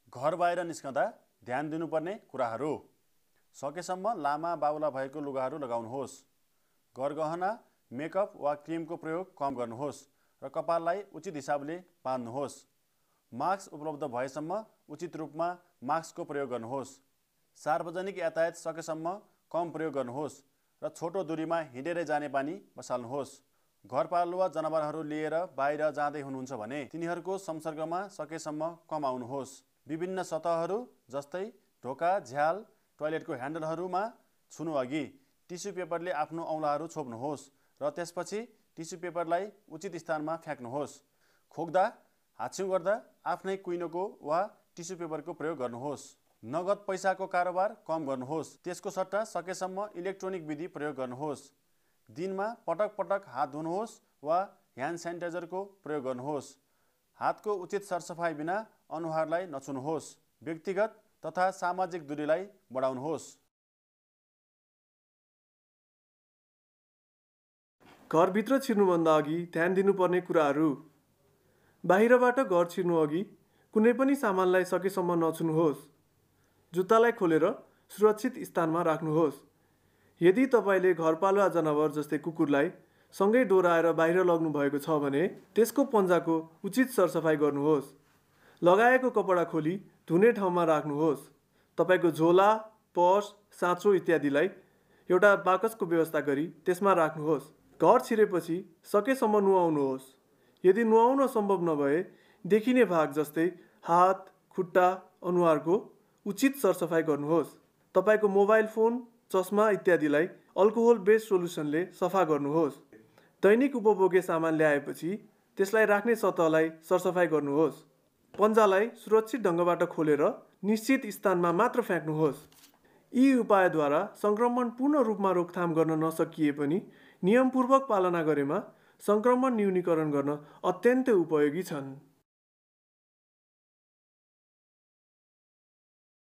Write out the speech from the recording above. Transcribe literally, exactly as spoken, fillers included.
घर बाहिर निस्कँदा ध्यान दिनुपर्ने कुराहरू। सकेसम्म लामा बाहुला भएको लुगाहरू लगाउनुहोस्। गरगहना, मेकअप वा क्रिमको प्रयोग कम गर्नुहोस् र कपाललाई उचित हिसाबले बाँध्नुहोस्। मास्क उपलब्ध भएसम्म उचित रूपमा मास्कको प्रयोग गर्नुहोस्। सार्वजनिक यातायात सकेसम्म कम प्रयोग गर्नुहोस् र छोटो दूरीमा हिँडेरै जाने बानी बसाल्नुहोस्। घरपालुवा जनावरहरू लिएर बाहिर जाँदै हुनुहुन्छ भने तिनीहरूको संसर्गमा सकेसम्म कम आउनुहोस्। विभिन्न सतहहरू जस्तै ढोका, झ्याल, टोयलेटको ह्यान्डलहरूमा छुनु अघि टिस्यु पेपरले आफ्नो औँलाहरू छोप्नुहोस् र त्यसपछि टिस्यु पेपरलाई उचित स्थानमा फ्याँक्नुहोस्। खोक्दा, हाच्छिउँ गर्दा आफ्नै कुइनोको वा टिस्यु पेपरको प्रयोग गर्नुहोस्। नगद पैसाको कारोबार कम गर्नुहोस्। त्यसको सट्टा सकेसम्म इलेक्ट्रोनिक विधि प्रयोग गर्नुहोस्। दिनमा पटक पटक हात धुनुहोस् वा ह्यान्ड सेनिटाइजरको प्रयोग गर्नुहोस्। हातको उचित सरसफाइ बिना अनुहारलाई नछुनुहोस्। व्यक्तिगत तथा सामाजिक दूरीलाई बढाउनुहोस्। घरभित्र छिर्नुभन्दा अघि ध्यान दिनुपर्ने कुराहरू। बाहिरबाट घर छिर्नु अघि कुनै पनि सामानलाई सकेसम्म नछुनुहोस्। जुत्तालाई खोलेर सुरक्षित स्थानमा राख्नुहोस्। यदि तपाईँले घरपालुवा जनावर जस्तै कुकुरलाई सँगै डोराएर बाहिर लग्नु भएको छ भने त्यसको पन्जाको उचित सरसफाइ गर्नुहोस्। लगाएको कपडा खोली धुने ठाउँमा राख्नुहोस्। तपाईँको झोला, पर्स, साँचो इत्यादिलाई एउटा बाकसको व्यवस्था गरी त्यसमा राख्नुहोस्। घर छिरेपछि सकेसम्म नुहाउनुहोस्। यदि नुहाउन सम्भव नभए देखिने भाग जस्तै हात, खुट्टा, अनुहारको उचित सरसफाइ गर्नुहोस्। तपाईँको मोबाइल फोन, चस्मा इत्यादिलाई अल्कोहोल बेस्ड सोलुसनले सफा गर्नुहोस्। दैनिक उपभोग्य सामान ल्याएपछि त्यसलाई राख्ने सतहलाई सरसफाइ गर्नुहोस्। पन्जालाई सुरक्षित ढङ्गबाट खोलेर निश्चित स्थानमा मात्र फ्याँक्नुहोस्। यी उपायद्वारा सङ्क्रमण पूर्ण रूपमा रोकथाम गर्न नसकिए पनि नियमपूर्वक पालना गरेमा सङ्क्रमण न्यूनीकरण गर्न अत्यन्तै उपयोगी छन्।